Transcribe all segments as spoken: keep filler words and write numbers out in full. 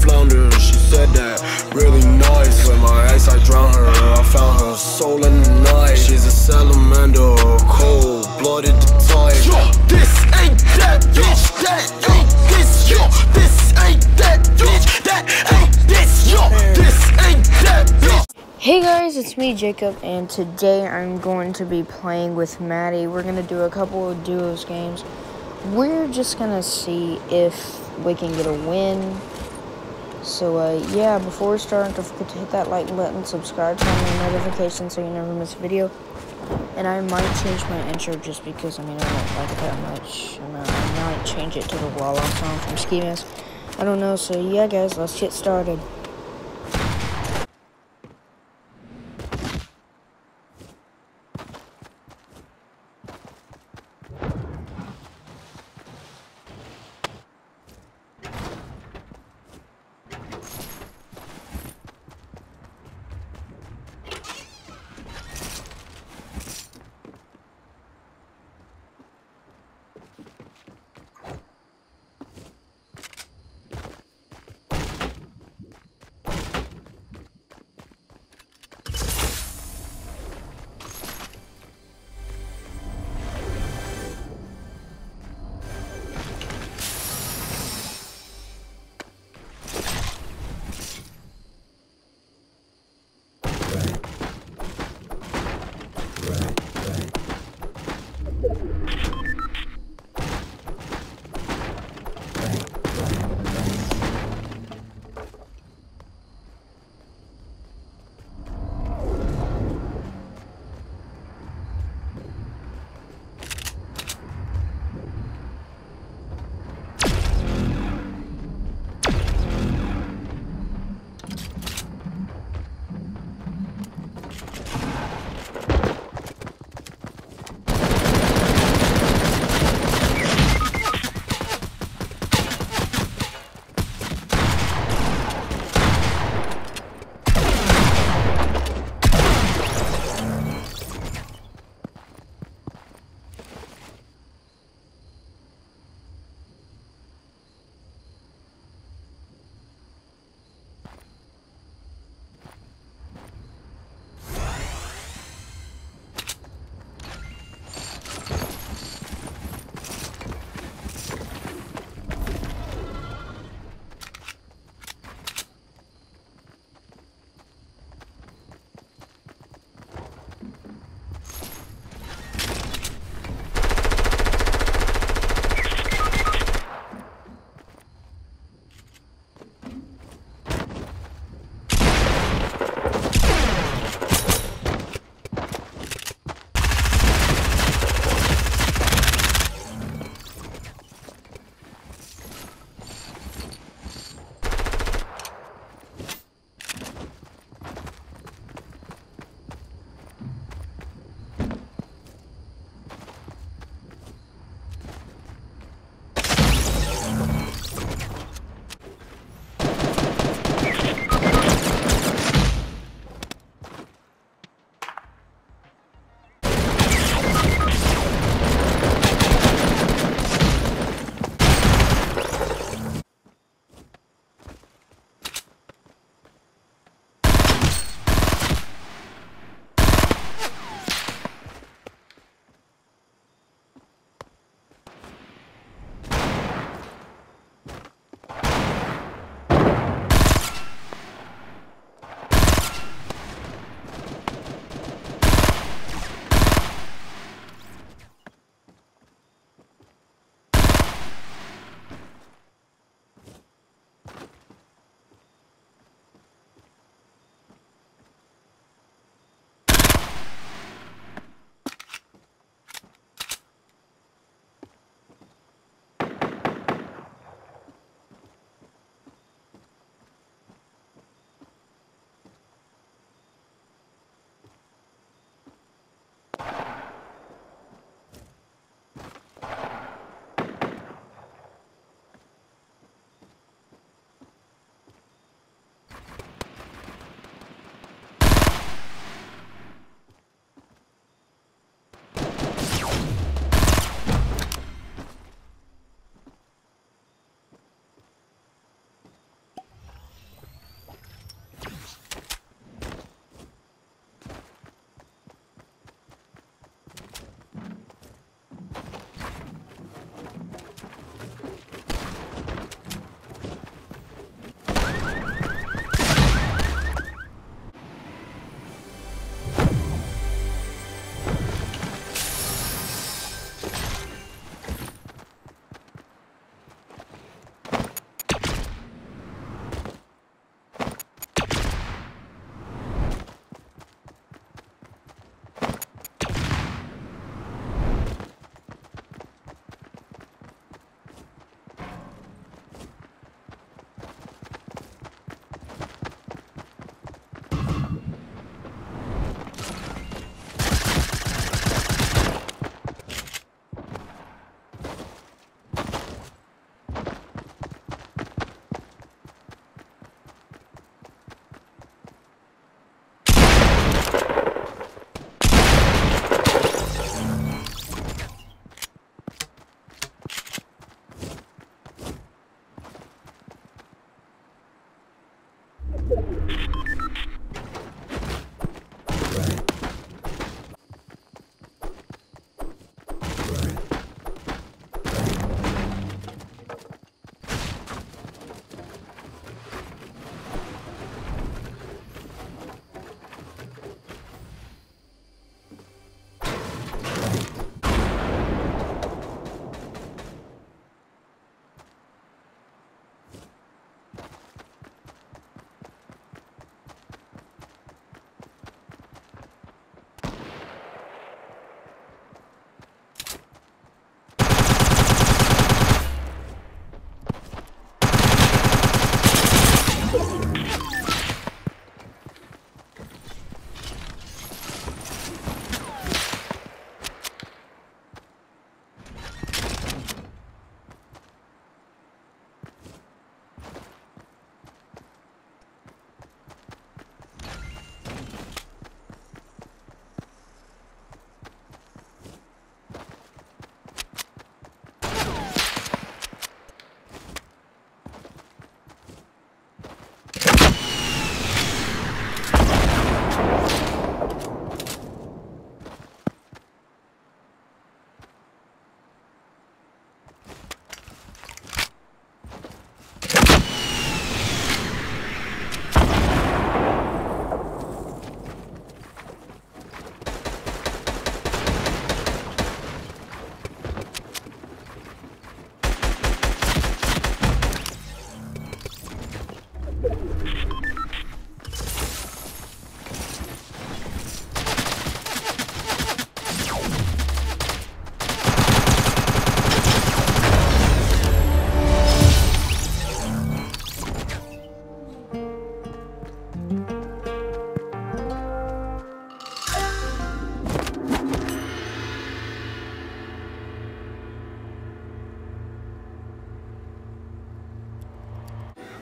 flounder. She said that really nice. With my ex I drowned her, I found her soul in the night. She's a salamander, cold-blooded type. Yo, this ain't that bitch, that ain't this. Yo, this ain't that bitch, that ain't this. Yo, this ain't that bitch. Hey guys, it's me Jacob, and today I'm going to be playing with Maddie. We're going to do a couple of duos games. We're just going to see if we can get a win. So uh, yeah, before we start, don't forget to hit that like button, subscribe, turn on notifications so you never miss a video. And I might change my intro just because, I mean, I don't like it that much. And uh, I might change it to the Walla song from Ski Mask. I don't know, so yeah guys, let's get started.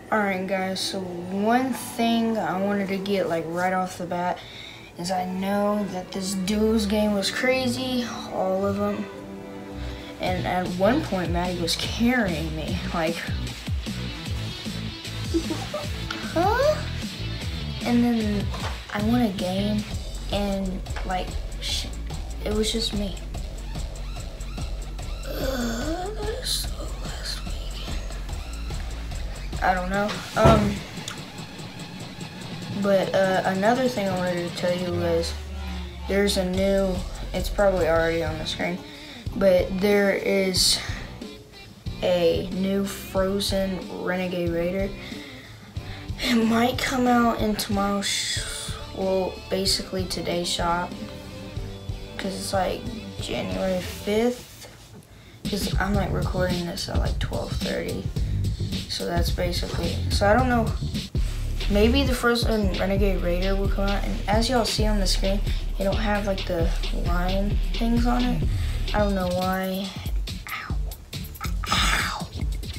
Alright guys, so one thing I wanted to get like right off the bat is I know that this duos game was crazy, all of them. And at one point Maddie was carrying me, like, huh? And then I won a game and like, shit, it was just me. Uh, that is so last weekend. I don't know. Um, but uh, another thing I wanted to tell you was there's a new, it's probably already on the screen, but there is a new Frozen Renegade Raider. It might come out in tomorrow's, sh well, basically today's shop, because it's like January fifth. Because I'm like recording this at like twelve thirty, so that's basically, so I don't know, maybe the Frozen Renegade Raider will come out, and as y'all see on the screen, they don't have like the line things on it. I don't know why. Ow. Ow.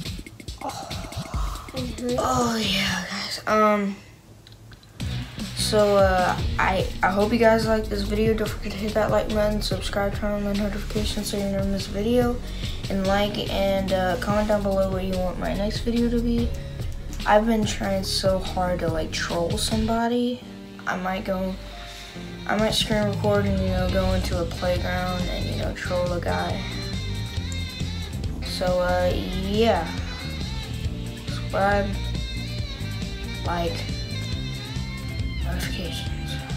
Oh, mm-hmm. Oh yeah, guys. Um. So uh, I I hope you guys like this video. Don't forget to hit that like button, subscribe, turn on the notifications so you never miss a video, and like and uh, comment down below what you want my next video to be. I've been trying so hard to like troll somebody. I might go, I might screen record and you know go into a playground and you know troll a guy. So uh, yeah, subscribe, like, notifications.